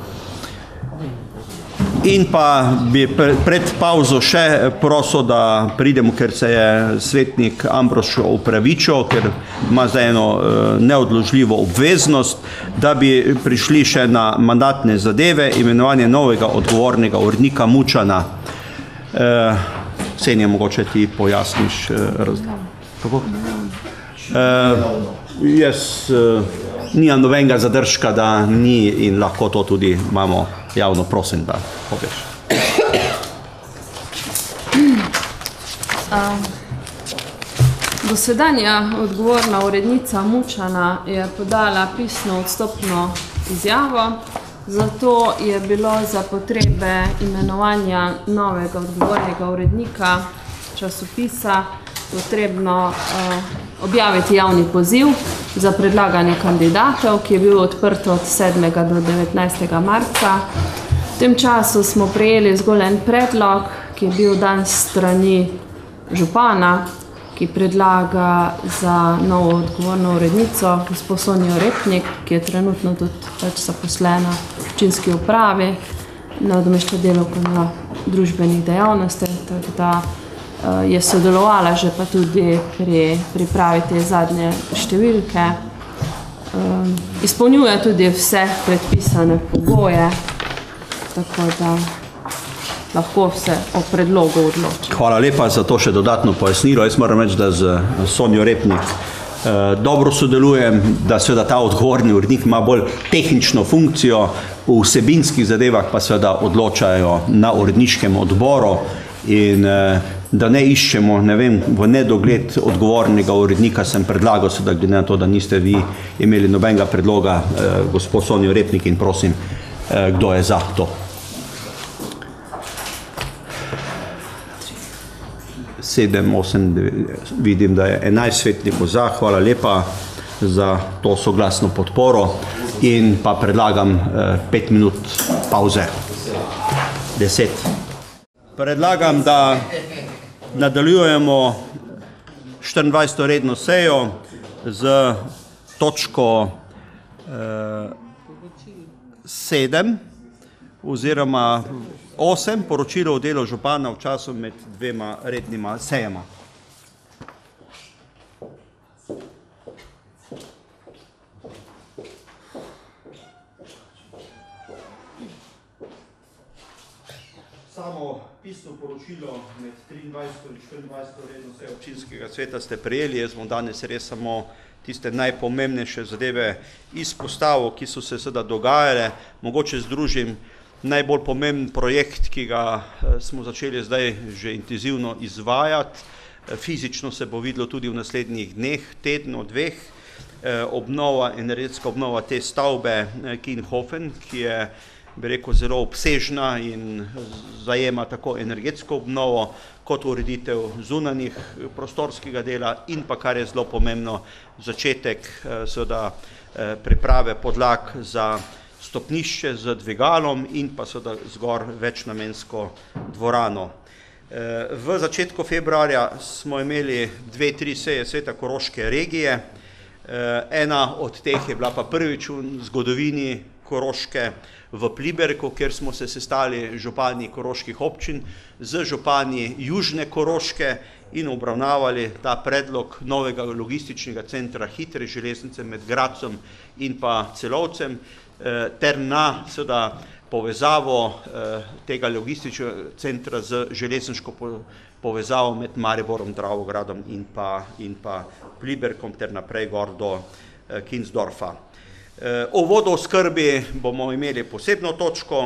In pa bi pred pauzo še prosil, da pridemo, ker se je svetnik Ambrož opravičil, ker ima zdaj eno neodložljivo obveznost, da bi prišli še na mandatne zadeve, imenovanje novega odgovornega urednika Mučana. Ksenija, mogoče ti pojasniš Kako? Jaz nimam nobenega zadržka, da ni in lahko to tudi imamo javno, prosim, da poveš. Dosedanja odgovorna urednica Mučana je podala pisno odstopno izjavo Zato je bilo za potrebe imenovanja novega odgovornega urednika časopisa potrebno objaviti javni poziv za predlaganje kandidatov, ki je bil odprt od 7. do 19. marca. V tem času smo prejeli zgolj en predlog, ki je bil dan s strani župana, ki predlaga za novo odgovorno urednico gospod Sonjo Repnik, ki je trenutno tudi zaposlena v občinski upravi, nadomešča delavko na družbenih dejavnostih, tako da je sodelovala že pa tudi pri pripravi te zadnje številke. Izpolnjuje tudi vse predpisane pogoje, tako da lahko se o predlogu odloči. Hvala lepa za to še dodatno pojasnilo. Jaz moram reči, da z Sonjo Repnik dobro sodelujem, da seveda ta odgovorni urednik ima bolj tehnično funkcijo, v vsebinskih zadevah pa seveda odločajo na uredniškem odboru in da ne iščemo, ne vem, v nedogled odgovornega urednika sem predlagal, seveda glede na to, da niste vi imeli nobenega predloga, gospod Sonjo Repnik, in prosim, kdo je za to. 7, 8, 9, vidim, da je 11 svetnikov za, hvala lepa za to soglasno podporo in pa predlagam 5 minut pauze. 10. Predlagam, da nadaljujemo 24. redno sejo z točko 7 oziroma 8, poročilo o delu župana v času med dvema rednima sejama. Samo pisno poročilo med 23. in 24. redno sejo občinskega sveta ste prejeli. Jaz bom danes res samo tiste najpomembnejše zadeve izpostavil, ki so se seveda dogajale. Mogoče združim najbolj pomemben projekt, ki ga smo začeli zdaj že intenzivno izvajati. Fizično se bo videlo tudi v naslednjih dneh, tednu, dveh. Obnova, energetska obnova te stavbe Kienhofen, ki je, bi rekel, zelo obsežna in zajema tako energetsko obnovo kot ureditev zunanjih prostorskega dela in pa, kar je zelo pomembno, začetek seveda priprave podlag za stopnišče z dvigalom in pa seveda zgor večnamensko dvorano. V začetku februarja smo imeli 2-3 seje sveta Koroške regije. Ena od teh je bila pa prvič v zgodovini Koroške v Pliberku, kjer smo se sestali župani koroških občin z župani Južne Koroške in obravnavali ta predlog novega logističnega centra hitre železnice med Gradcem in pa Celovcem ter na seveda povezavo tega logističnega centra z železniško povezavo med Mariborom, Dravogradom in pa Pliberkom ter naprej gor do Kinsdorfa. O vodooskrbi bomo imeli posebno točko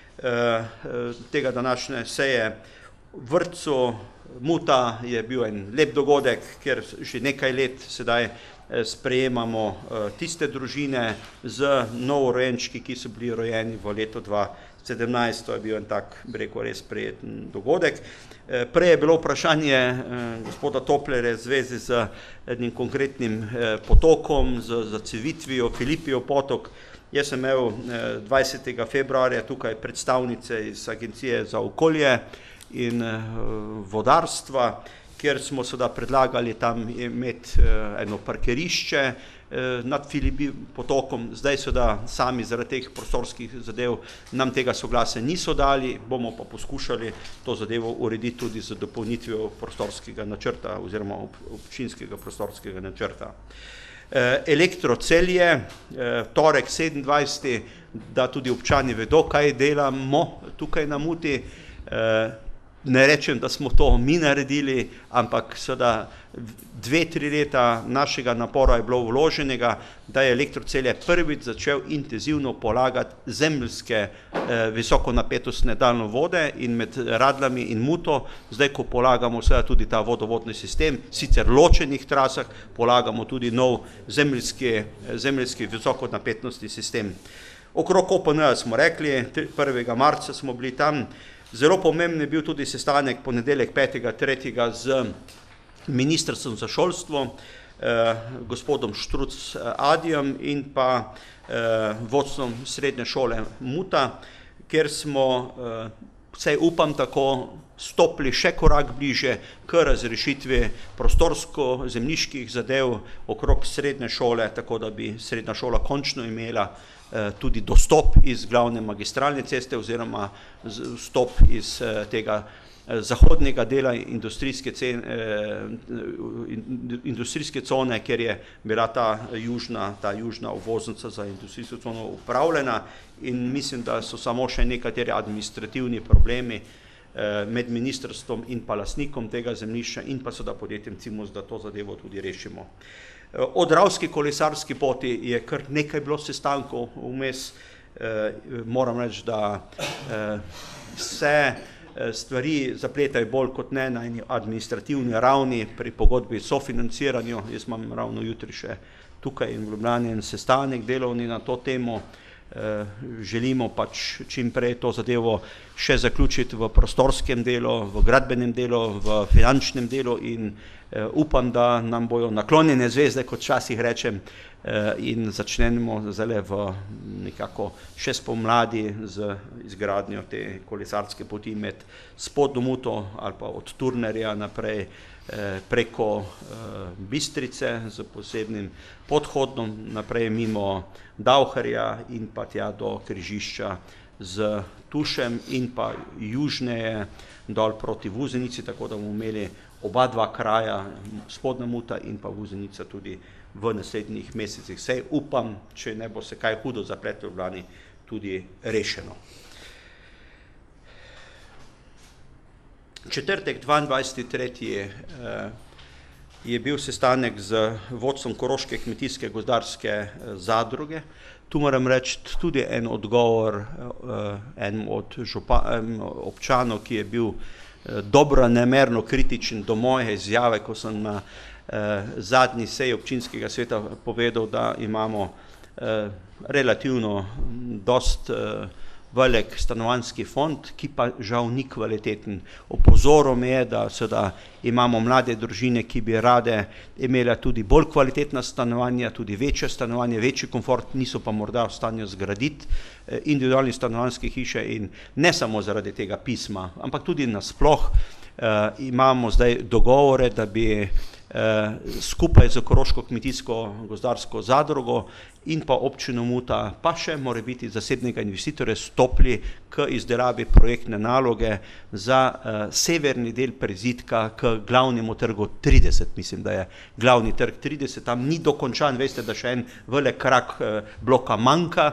tega današnje seje. V vrtcu Muta je bil en lep dogodek, kjer že nekaj let sedaj sprejemamo tiste družine z novorojenčki, ki so bili rojeni v letu 2017. To je bil en tak, bi rekel, res prijeten dogodek. Prej je bilo vprašanje gospoda Toplerja v zvezi z enim konkretnim potokom, z zacevitvijo, Filipijev potok. Jaz sem imel 20. februarja tukaj predstavnice iz Agencije za okolje in vodarstva, kjer smo seveda predlagali tam imeti eno parkirišče nad Filipijevim potokom. Zdaj seveda sami zaradi teh prostorskih zadev nam tega soglasja niso dali, bomo pa poskušali to zadevo urediti tudi z dopolnitvijo prostorskega načrta oziroma občinskega prostorskega načrta. Elektro Celje, torek 27. da tudi občani vedo, kaj delamo tukaj na Muti. Ne rečem, da smo to mi naredili, ampak seveda 2-3 leta našega napora je bilo vloženega, da je Elektro Celje prvič začel intenzivno polagati zemeljske visokonapetostne daljnovode in med Radljami in Muto, zdaj ko polagamo seveda tudi ta vodovodni sistem, sicer ločenih trasah, polagamo tudi nov zemeljski visokonapetostni sistem. Okrog OPN smo rekli, 1. marca smo bili tam. Zelo pomemben je bil tudi sestanek ponedeljek 5.3. z ministrstvom za šolstvo, gospodom Štruc Adijem in pa vodstvom srednje šole Muta, kjer smo, vsaj upam tako, stopili še korak bliže k razrešitvi prostorsko-zemljiških zadev okrog srednje šole, tako da bi srednja šola končno imela tudi dostop iz glavne magistralne ceste oziroma vstop iz tega zahodnega dela industrijske cone, kjer je bila ta južna uvoznica za industrijsko cono upravljena, in mislim, da so samo še nekateri administrativni problemi med ministrstvom in pa lastnikom tega zemljišča in pa seveda podjetjem Cimos, da to zadevo tudi rešimo. O Dravski kolesarski poti je kar nekaj bilo sestankov vmes. Moram reči, da se stvari zapletajo bolj kot ne na eni administrativni ravni pri pogodbi sofinanciranju. Jaz imam ravno jutri še tukaj in v Ljubljani en sestanek delovni na to temo. Želimo pač čim prej to zadevo še zaključiti v prostorskem delu, v gradbenem delu, v finančnem delu in upam, da nam bojo naklonjene zvezde, kot včasih rečem, in začnemo zdaj v nekako še spomladi z izgradnjo te kolesarske poti med Spodnjo Muto ali pa od Turnerja naprej preko Bistrice z posebnim podhodom, naprej mimo Davharja in pa tja do križišča z Tušem in pa južneje dol proti Vuzenici, tako da bomo imeli oba dva kraja, Spodnja Muta in pa Vuzenica, tudi v naslednjih mesecih. Sej upam, če ne bo se kaj hudo zapletlo v Ljubljani, tudi rešeno. Četrtek 22.3. je bil sestanek z vodstvom Koroške kmetijske gozdarske zadruge. Tu moram reči tudi en odgovor enemu od občanov, ki je bil dobronamerno kritičen do moje izjave, ko sem na zadnji seji občinskega sveta povedal, da imamo relativno dost velik stanovanjski fond, ki pa žal ni kvaliteten. Opozoril me je, da seveda imamo mlade družine, ki bi rade imele tudi bolj kvalitetna stanovanja, tudi večje stanovanje, večji komfort, niso pa morda v stanju zgraditi individualne stanovanjske hiše, in ne samo zaradi tega pisma, ampak tudi nasploh imamo zdaj dogovore, da bi skupaj z Koroško kmetijsko gozdarsko zadrugo in pa občino Muta, pa še mora biti zasebnega investitorja, stopili k izdelavi projektne naloge za severni del prizidka k glavnemu trgu 30, mislim, da je glavni trg 30, tam ni dokončan, veste, da še en velik krak bloka manjka,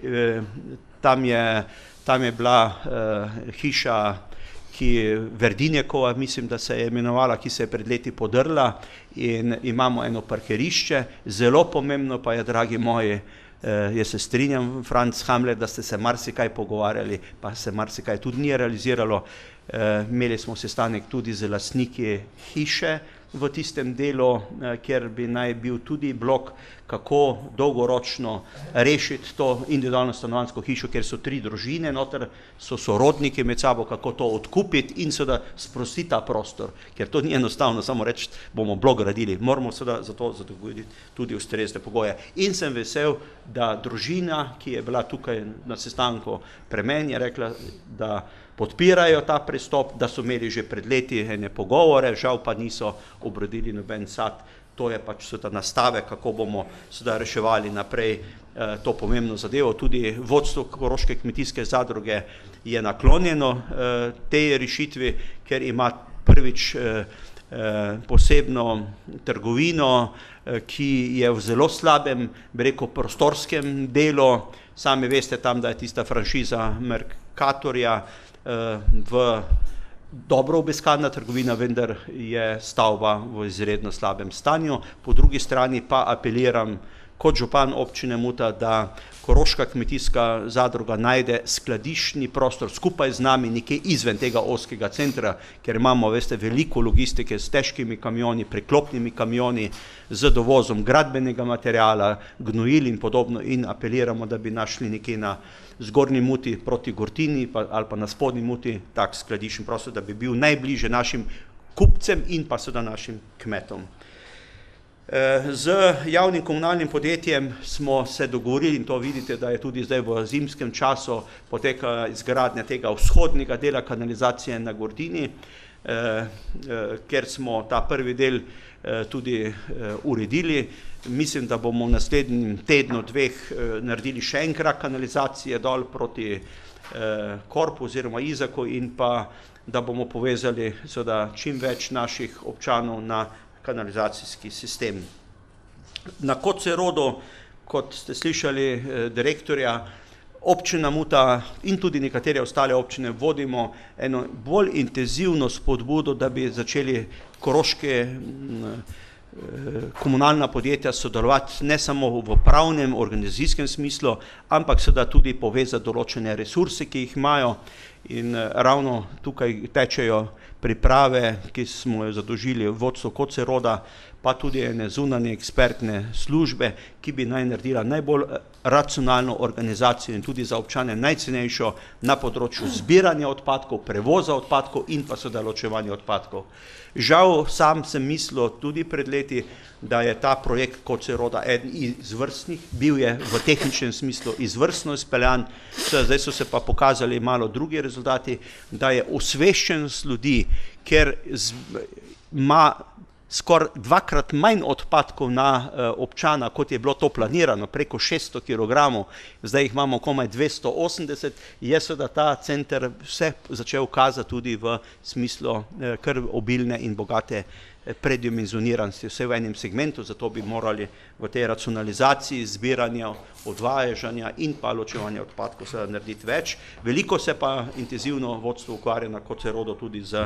tam je bila hiša Verdinjekova, mislim, da se je imenovala, ki se je pred leti podrla, in imamo eno parkirišče. Zelo pomembno pa je, dragi moji, jaz se strinjam, Franc Hamler, da ste se marsikaj pogovarjali, pa se marsikaj tudi ni realiziralo. Imeli smo sestanek tudi z lastniki hiše v tistem delu, kjer bi naj bil tudi blok, kako dolgoročno rešiti to individualno stanovanjsko hišo, kjer so 3 družine noter, so sorodniki med sabo, kako to odkupiti in seveda sprostiti ta prostor, ker to ni enostavno samo reči, bomo blok gradili, moramo seveda za to zagotoviti tudi ustrezne pogoje. In sem vesel, da družina, ki je bila tukaj na sestanku pri meni, je rekla, da podpirajo ta pristop, da so imeli že pred leti ene pogovore, žal pa niso obrodili noben sad. To je pač seveda nastave, kako bomo seveda reševali naprej to pomembno zadevo. Tudi vodstvo Koroške kmetijske zadruge je naklonjeno tej rešitvi, ker ima prvič posebno trgovino, ki je v zelo slabem, bi rekel, prostorskem delu. Sami veste tam, da je tista franšiza Mercatorja v dobro obiskana trgovina, vendar je stavba v izredno slabem stanju. Po drugi strani pa apeliram kot župan občine Muta, da Koroška kmetijska zadruga najde skladiščni prostor skupaj z nami nekje izven tega ozkega centra, ker imamo, veste, veliko logistike s težkimi kamioni, preklopnimi kamioni, z dovozom gradbenega materiala, gnojil in podobno, in apeliramo, da bi našli nekje na zgornji Muti proti Gortini ali pa na spodnji Muti tak skladiščni prostor, da bi bil najbliže našim kupcem in pa seveda našim kmetom. Z javnim komunalnim podjetjem smo se dogovorili, in to vidite, da je tudi zdaj v zimskem času poteka izgradnja tega vzhodnega dela kanalizacije na Gordini, ker smo ta prvi del tudi uredili. Mislim, da bomo v naslednjem tednu, dveh naredili še en krak kanalizacije dol proti Korpu oziroma Izaku in pa da bomo povezali seveda čim več naših občanov na kanalizacijski sistem. Na Kocerodu, kot ste slišali direktorja, občina Muta in tudi nekatere ostale občine vodimo eno bolj intenzivno spodbudo, da bi začeli koroške komunalna podjetja sodelovati ne samo v pravnem, organizacijskem smislu, ampak seveda tudi povezati določene resurse, ki jih imajo, in ravno tukaj tečejo priprave, ki smo jo zadožili vodstvo Koceroda, pa tudi ene zunanje ekspertne službe, ki bi naj naredila najbolj racionalno organizacijo in tudi za občane najcenejšo na področju zbiranja odpadkov, prevoza odpadkov in pa seveda ločevanja odpadkov. Žal, sam sem mislil tudi pred leti, da je ta projekt Koceroda eden izvrstnih, bil je v tehničnem smislu izvrstno izpeljan, zdaj so se pa pokazali malo drugi rezultati, da je osveščenost ljudi, ker ima skoraj dvakrat manj odpadkov na občana, kot je bilo to planirano, preko 600 kg, zdaj jih imamo komaj 280, je seveda ta center vse začel kazati tudi v smislu kar obilne in bogate predimenzioniranosti, vse v enem segmentu, zato bi morali v tej racionalizaciji zbiranja, odvažanja in pa ločevanja odpadkov seveda narediti več. Veliko se pa intenzivno vodstvo ukvarja na Kocerodu tudi z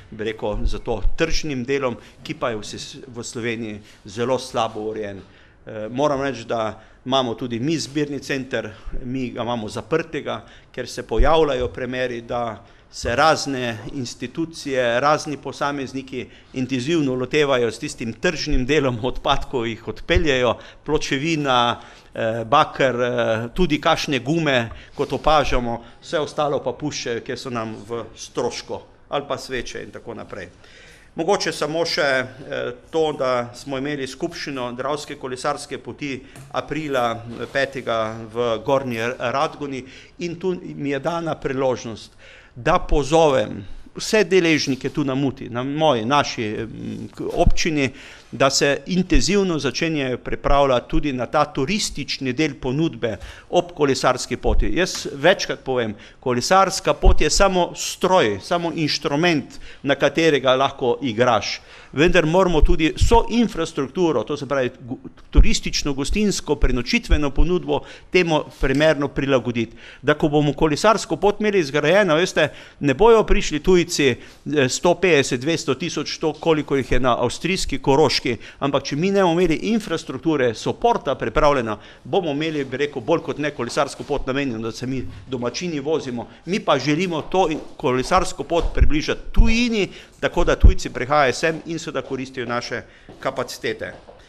to tržnim delom, ki pa je v Sloveniji zelo slabo urejen. Moram reči, da imamo tudi mi zbirni center, mi ga imamo zaprtega, ker se pojavljajo primeri, da se razne institucije, razni posamezniki intenzivno lotevajo s tistim tržnim delom odpadkov, jih odpeljejo, pločevina, baker, tudi kakšne gume, kot opažamo, vse ostalo pa puščajo, ker so nam v stroško, ali pa sveče in tako naprej. Mogoče samo še to, da smo imeli skupščino Dravske kolesarske poti aprila 5. v Gornji Radgoni in tu mi je dana priložnost, da pozovem vse deležnike tu na Muti, na naši občini, da se intenzivno začenjajo pripravljati tudi na ta turistični del ponudbe ob kolesarski poti. Jaz večkrat povem, kolesarska pot je samo stroj, samo inštrument, na katerega lahko igraš. Vendar moramo tudi vso infrastrukturo, to se pravi turistično, gostinsko, prenočitveno ponudbo temu primerno prilagoditi. Da ko bomo kolesarsko pot imeli zgrajeno, veste, ne bojo prišli tujci 150, 200 tisoč, to koliko jih je na avstrijski Koroški, ampak če mi ne bomo imeli infrastrukture, soporta pripravljena, bomo imeli, bi rekel, bolj kot ne kolesarsko pot namenjeno, da se mi domačini vozimo. Mi pa želimo to kolesarsko pot približati tujini, tako da tujci prihajajo sem in seveda koristijo naše kapacitete.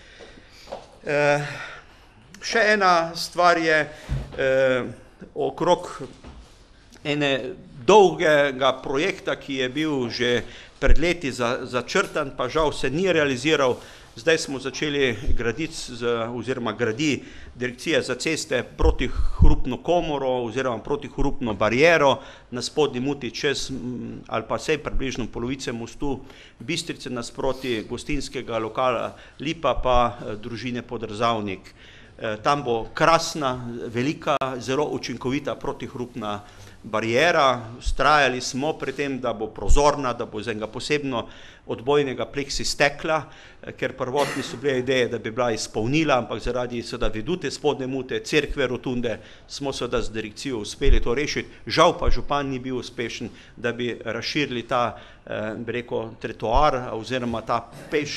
Še ena stvar je okrog ene dolgega projekta, ki je bil že pred leti začrtan, pa žal se ni realiziral. Zdaj smo začeli graditi oziroma gradi Direkcija za ceste protihrupno komoro oziroma protihrupno bariero na spodnji Muti čez ali pa vsej približno polovice mostu Bistrice nasproti gostinskega lokala Lipa pa družine Podrzavnik. Tam bo krasna, velika, zelo učinkovita protihrupna bariera. Vztrajali smo pri tem, da bo prozorna, da bo iz enega posebno odbojnega pleksi stekla, ker prvotni so bile ideje, da bi bila izpolnila, ampak zaradi seveda vedute spodnje Mute, cerkve, rotunde, smo seveda z direkcijo uspeli to rešiti. Žal pa župan ni bil uspešen, da bi razširili ta, bi rekel, trotoar oziroma ta peš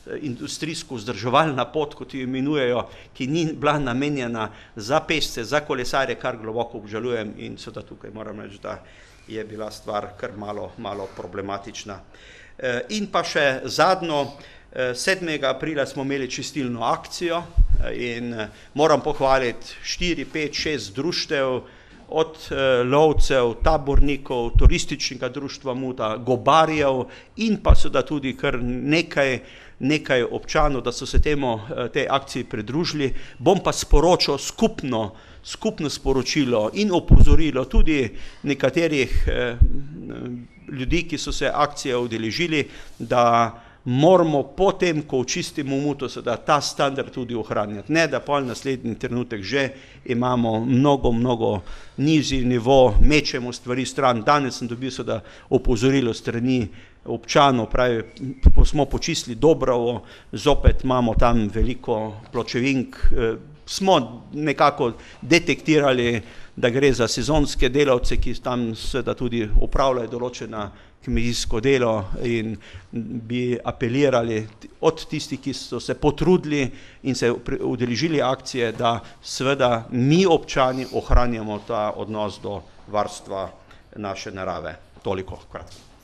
industrijsko vzdrževalna pot, kot jo imenujejo, ki ni bila namenjena za pešce, za kolesarje, kar globoko obžalujem in seveda tukaj moram reči, da je bila stvar kar malo problematična. In pa še zadnjo, 7. aprila smo imeli čistilno akcijo in moram pohvaliti 4, 5, 6 društev, od lovcev, tabornikov, turističnega društva Muta, gobarjev in pa seveda tudi kar nekaj občanov, da so se tej akciji pridružili. Bom pa sporočil skupno sporočilo in opozorilo tudi nekaterih ljudi, ki so se akcije udeležili, da moramo potem, ko očistimo Muto, da ta standard tudi ohranjati. Ne, da pol naslednji trenutek že imamo mnogo nižji nivo, mečemo stvari stran. Danes sem dobil opozorilo strani občanov, pravi, smo počistili Dobrovo, zopet imamo tam veliko pločevink, smo nekako detektirali, da gre za sezonske delavce, ki tam seveda tudi opravljajo določena kmetijsko delo in bi apelirali od tistih, ki so se potrudili in se udeležili akcije, da seveda mi občani ohranjamo ta odnos do varstva naše narave. Toliko kratko.